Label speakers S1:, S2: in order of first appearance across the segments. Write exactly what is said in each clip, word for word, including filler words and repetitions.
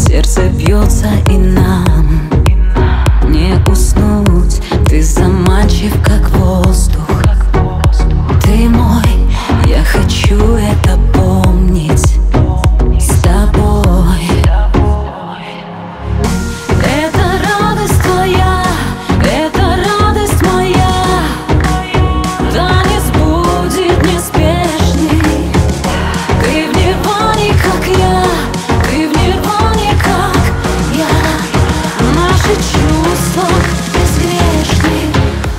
S1: Сердце бьется, и нам не уснуть. Ты заманчив, как воздух. Ты мой, я хочу это помнить с тобой. Это радость твоя, это радость моя. Танец будет неспешный. Ты в нирване, как я. Ты в нирване, как я. Наши чувства безгрешны.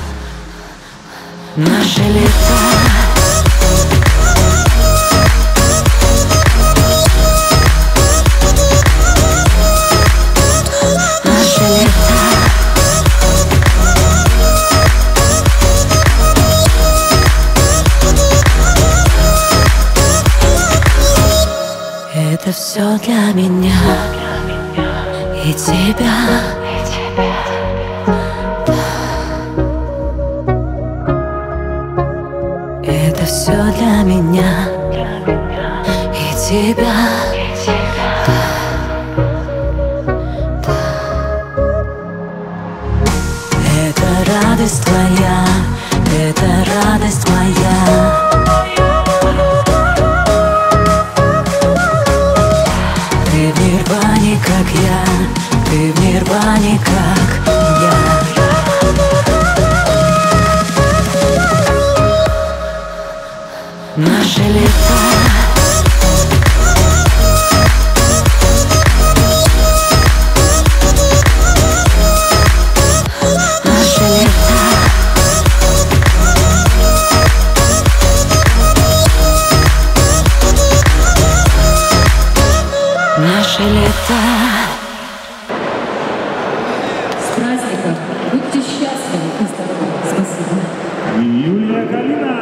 S1: Наши лета. Это все для меня и тебя. Это все для меня и тебя. Это радость твоя, это радость моя. Ты в нирване, как я. Ты в нирване, как я. Наши лета. Наши лета. Наши лета.
S2: С праздником! Будьте счастливы и здоровы! Спасибо!
S3: Юлия Галина.